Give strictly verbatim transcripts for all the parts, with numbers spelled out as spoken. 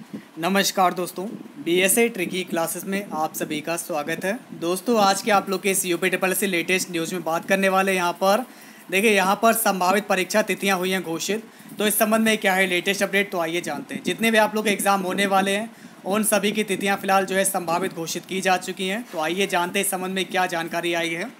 नमस्कार दोस्तों, BSA tricky classes में आप सभी का स्वागत है। दोस्तों आज के आप लोग के UP triple S C latest news में बात करने वाले हैं। यहाँ पर देखिए, यहाँ पर संभावित परीक्षा तिथियाँ हुई हैं घोषित। तो इस संबंध में क्या है लेटेस्ट अपडेट, तो आइए जानते हैं। जितने भी आप लोग के एग्ज़ाम होने वाले हैं उन सभी की तिथियाँ फिलहाल जो है संभावित घोषित की जा चुकी हैं। तो आइए जानते हैं इस संबंध में क्या जानकारी आई है।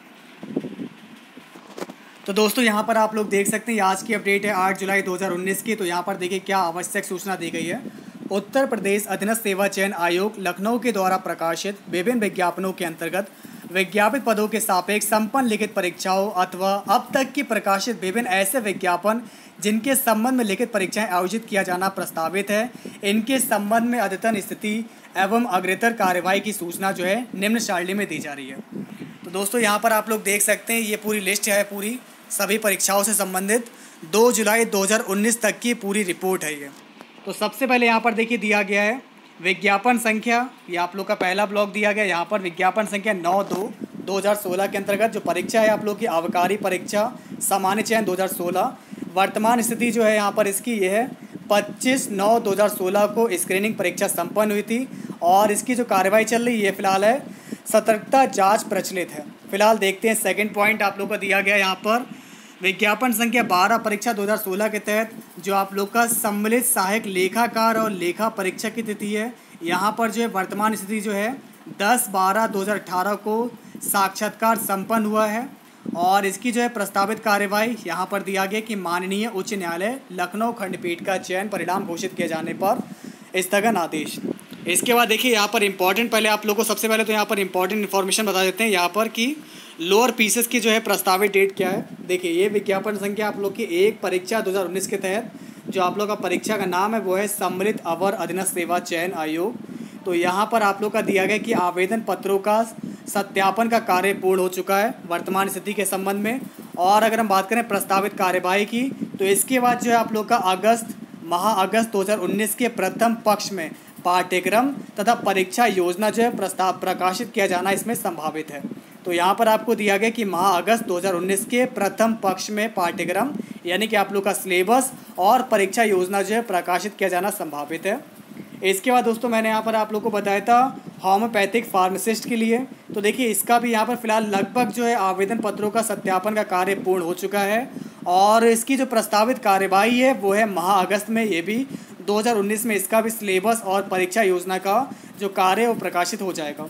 तो दोस्तों यहाँ पर आप लोग देख सकते हैं, आज की अपडेट है आठ जुलाई दो हज़ार उन्नीस की। तो यहाँ पर देखिए क्या आवश्यक सूचना दी गई है। उत्तर प्रदेश अधीनस्थ सेवा चयन आयोग लखनऊ के द्वारा प्रकाशित विभिन्न विज्ञापनों के अंतर्गत विज्ञापित पदों के सापेक्ष संपन्न लिखित परीक्षाओं अथवा अब तक की प्रकाशित विभिन्न ऐसे विज्ञापन जिनके संबंध में लिखित परीक्षाएं आयोजित किया जाना प्रस्तावित है, इनके संबंध में अद्यतन स्थिति एवं अग्रेतर कार्यवाही की सूचना जो है निम्न सारणी में दी जा रही है। तो दोस्तों यहाँ पर आप लोग देख सकते हैं, ये पूरी लिस्ट है, पूरी सभी परीक्षाओं से संबंधित दो जुलाई दो हज़ार उन्नीस तक की पूरी रिपोर्ट है ये। तो सबसे पहले यहाँ पर देखिए दिया गया है विज्ञापन संख्या, ये आप लोग का पहला ब्लॉक दिया गया। यहाँ पर विज्ञापन संख्या नौ दो दो हज़ार सोलह के अंतर्गत जो परीक्षा है आप लोग की अवकारी परीक्षा सामान्य चयन दो हज़ार सोलह, वर्तमान स्थिति जो है यहाँ पर इसकी ये है पच्चीस नौ दो हज़ार सोलह को स्क्रीनिंग परीक्षा संपन्न हुई थी और इसकी जो कार्रवाई चल रही है फिलहाल है सतर्कता जाँच प्रचलित है। फिलहाल देखते हैं सेकेंड पॉइंट आप लोग को दिया गया यहाँ पर विज्ञापन संख्या बारह परीक्षा दो हज़ार सोलह के तहत जो आप लोग का सम्मिलित सहायक लेखाकार और लेखा परीक्षा की तिथि है, यहाँ पर जो है वर्तमान स्थिति जो है दस बारह दो हज़ार अठारह को साक्षात्कार संपन्न हुआ है और इसकी जो है प्रस्तावित कार्यवाही यहाँ पर दिया गया कि माननीय उच्च न्यायालय लखनऊ खंडपीठ का चयन परिणाम घोषित किए जाने पर स्थगन आदेश। इसके बाद देखिए यहाँ पर इम्पॉर्टेंट, पहले आप लोगों को सबसे पहले तो यहाँ पर इम्पॉर्टेंट इन्फॉर्मेशन बता देते हैं यहाँ पर कि लोअर पीसेस की जो है प्रस्तावित डेट क्या है। देखिए ये विज्ञापन संख्या आप लोग की एक परीक्षा दो हज़ार उन्नीस के तहत जो आप लोग का परीक्षा का नाम है वो है सम्मिलित अवर अधीनस्थ सेवा चयन आयोग। तो यहाँ पर आप लोग का दिया गया कि आवेदन पत्रों का सत्यापन का कार्य पूर्ण हो चुका है वर्तमान स्थिति के संबंध में। और अगर हम बात करें प्रस्तावित कार्यवाही की तो इसके बाद जो है आप लोग का अगस्त माह अगस्त दो हज़ार उन्नीस के प्रथम पक्ष में पाठ्यक्रम तथा परीक्षा योजना जो है प्रस्ताव प्रकाशित किया जाना इसमें संभावित है। तो यहाँ पर आपको दिया गया कि माह अगस्त दो हज़ार उन्नीस के प्रथम पक्ष में पाठ्यक्रम यानी कि आप लोग का सिलेबस और परीक्षा योजना जो है प्रकाशित किया जाना संभावित है। इसके बाद दोस्तों मैंने यहाँ पर आप लोग को बताया था होम्योपैथिक फार्मासिस्ट के लिए। तो देखिए इसका भी यहाँ पर फिलहाल लगभग जो है आवेदन पत्रों का सत्यापन का कार्य पूर्ण हो चुका है और इसकी जो प्रस्तावित कार्यवाही है वो है माह अगस्त में, ये भी दो हज़ार उन्नीस में इसका भी सिलेबस और परीक्षा योजना का जो कार्य है वो प्रकाशित हो जाएगा।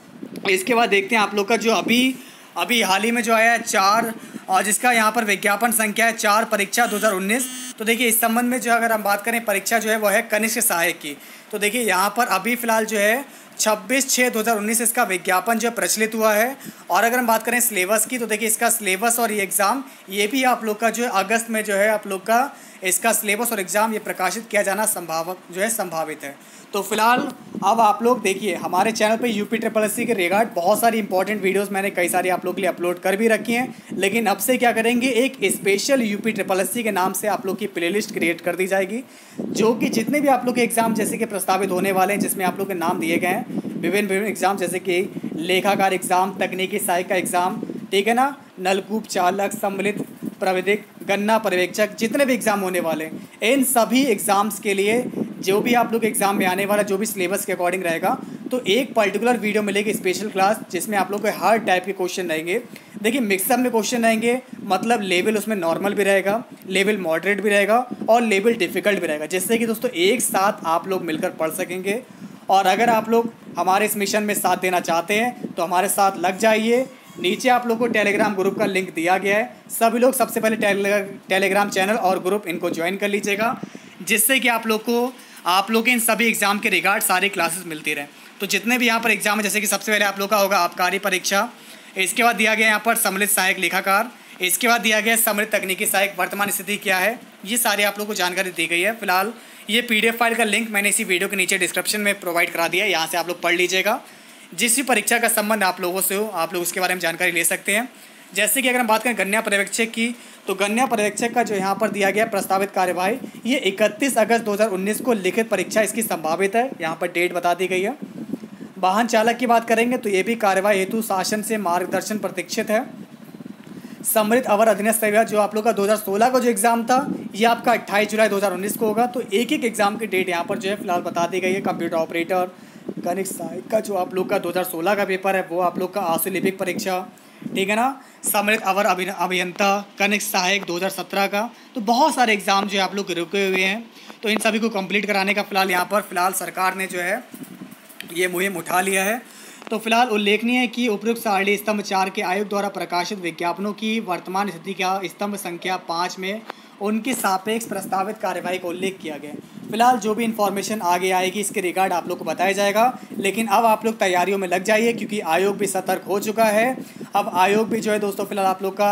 इसके बाद देखते हैं आप लोग का जो अभी अभी हाल ही में जो आया है चार और जिसका यहाँ पर विज्ञापन संख्या है चार परीक्षा दो हज़ार उन्नीस। तो देखिए इस संबंध में जो अगर हम बात करें परीक्षा जो है वो है कनिष्ठ सहायक की। तो देखिए यहाँ पर अभी फ़िलहाल जो है छब्बीस छः दो हज़ार उन्नीस इसका विज्ञापन जो प्रचलित हुआ है। और अगर हम बात करें सिलेबस की तो देखिए इसका सिलेबस और ये एग्ज़ाम ये भी आप लोग का जो है अगस्त में जो है आप लोग का इसका सिलेबस और एग्ज़ाम ये प्रकाशित किया जाना संभाव जो है संभावित है। तो फिलहाल अब आप लोग देखिए हमारे चैनल पे यूपी ट्रिपल एस सी के रिगार्ड बहुत सारी इंपॉर्टेंट वीडियोस मैंने कई सारी आप लोग के लिए अपलोड कर भी रखी हैं, लेकिन अब से क्या करेंगे एक special UP triple S C के नाम से आप लोग की प्लेलिस्ट क्रिएट कर दी जाएगी जो कि जितने भी आप लोग के एग्ज़ाम जैसे कि प्रस्तावित होने वाले हैं जिसमें आप लोग के नाम दिए गए हैं विभिन्न विभिन्न एग्ज़ाम जैसे कि लेखाकार एग्ज़ाम, तकनीकी सहायक का एग्ज़ाम, ठीक है ना, नलकूप चालक, सम्मिलित प्रविधिक, गन्ना पर्यवेक्षक, जितने भी एग्ज़ाम होने वाले हैं इन सभी एग्ज़ाम्स के लिए जो भी आप लोग एग्ज़ाम में आने वाला जो भी सिलेबस के अकॉर्डिंग रहेगा तो एक पर्टिकुलर वीडियो मिलेगी स्पेशल क्लास जिसमें आप लोग को हर टाइप के क्वेश्चन रहेंगे। देखिए मिक्सअप में क्वेश्चन रहेंगे, मतलब लेवल उसमें नॉर्मल भी रहेगा, लेवल मॉडरेट भी रहेगा और लेवल डिफ़िकल्ट भी रहेगा, जिससे कि दोस्तों एक साथ आप लोग मिलकर पढ़ सकेंगे। और अगर आप लोग हमारे इस मिशन में साथ देना चाहते हैं तो हमारे साथ लग जाइए। नीचे आप लोग को टेलीग्राम ग्रुप का लिंक दिया गया है, सभी लोग सबसे पहले टेलीग्राम चैनल और ग्रुप इनको ज्वाइन कर लीजिएगा जिससे कि आप लोग को आप लोग के इन सभी एग्ज़ाम के रिगार्ड सारी क्लासेस मिलती रहे। तो जितने भी यहाँ पर एग्ज़ाम है जैसे कि सबसे पहले आप लोग का होगा आबकारी परीक्षा, इसके बाद दिया गया यहाँ पर सम्मिलित सहायक लेखाकार, इसके बाद दिया गया सम्मिलित तकनीकी सहायक वर्तमान स्थिति क्या है, ये सारी आप लोग को जानकारी दी गई है। फिलहाल ये पीडीएफ फाइल का लिंक मैंने इसी वीडियो के नीचे डिस्क्रिप्शन में प्रोवाइड करा दिया है, यहाँ से आप लोग पढ़ लीजिएगा। जिस भी परीक्षा का संबंध आप लोगों से हो आप लोग उसके बारे में जानकारी ले सकते हैं। जैसे कि अगर हम बात करें गन्ना पर्यवेक्षक की तो गन्ना पर्यवेक्षक का जो यहाँ पर दिया गया प्रस्तावित कार्यवाही ये इकतीस अगस्त दो हज़ार उन्नीस को लिखित परीक्षा इसकी संभावित है, यहाँ पर डेट बता दी गई है। वाहन चालक की बात करेंगे तो ये भी कार्यवाही हेतु शासन से मार्गदर्शन प्रतीक्षित है। सम्मिलित अवर अधीनस्थ सेवा जो आप लोग का दो हज़ार सोलह का जो एग्ज़ाम था ये आपका अट्ठाईस जुलाई दो हज़ार उन्नीस को होगा। तो एक एक एग्ज़ाम की डेट यहाँ पर जो है फिलहाल बता दी गई है। कंप्यूटर ऑपरेटर गणित सहायक का जो आप लोग का दो हज़ार सोलह का पेपर है वो आप लोग का आशु लिपिक परीक्षा, ठीक है ना। सम्मिलित अवर अभियंता गणित सहायक दो हज़ार सत्रह का। तो बहुत सारे एग्ज़ाम जो है आप लोग रुके हुए हैं, तो इन सभी को कंप्लीट कराने का फिलहाल यहाँ पर फिलहाल सरकार ने जो है ये मुहिम उठा लिया है। तो फिलहाल उल्लेखनीय है कि उपयुक्त सारणी स्तंभ चार के आयोग द्वारा प्रकाशित विज्ञापनों की वर्तमान स्थिति का स्तंभ संख्या पाँच में उनके सापेक्ष प्रस्तावित कार्यवाही का उल्लेख किया गया। फिलहाल जो भी इन्फॉर्मेशन आगे आएगी इसके रिगार्ड आप लोग को बताया जाएगा, लेकिन अब आप लोग तैयारियों में लग जाइए क्योंकि आयोग भी सतर्क हो चुका है। अब आयोग भी जो है दोस्तों फिलहाल आप लोग का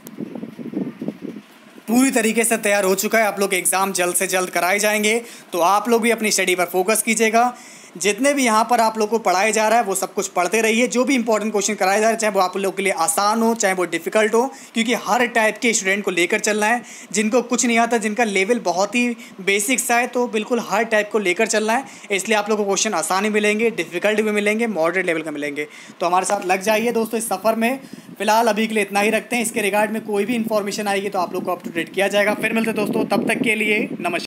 पूरी तरीके से तैयार हो चुका है। आप लोग एग्ज़ाम जल्द से जल्द कराए जाएंगे, तो आप लोग भी अपनी स्टडी पर फोकस कीजिएगा। जितने भी यहाँ पर आप लोग को पढ़ाया जा रहा है वो सब कुछ पढ़ते रहिए। जो भी इंपॉर्टेंट क्वेश्चन कराए जा रहे हैं चाहे वो आप लोग के लिए आसान हो चाहे वो डिफ़िकल्ट हो, क्योंकि हर टाइप के स्टूडेंट को लेकर चलना है। जिनको कुछ नहीं आता, जिनका लेवल बहुत ही बेसिक सा है, तो बिल्कुल हर टाइप को लेकर चलना है। इसलिए आप लोग को क्वेश्चन आसान ही मिलेंगे, डिफ़िकल्ट भी मिलेंगे, मॉडरेट लेवल का मिलेंगे। तो हमारे साथ लग जाइए दोस्तों इस सफ़र में। फिलहाल अभी के लिए इतना ही रखते हैं। इसके रिगार्ड में कोई भी इन्फॉर्मेशन आएगी तो आप लोग को अप टू डेट किया जाएगा। फिर मिलते हैं दोस्तों, तब तक के लिए नमस्कार।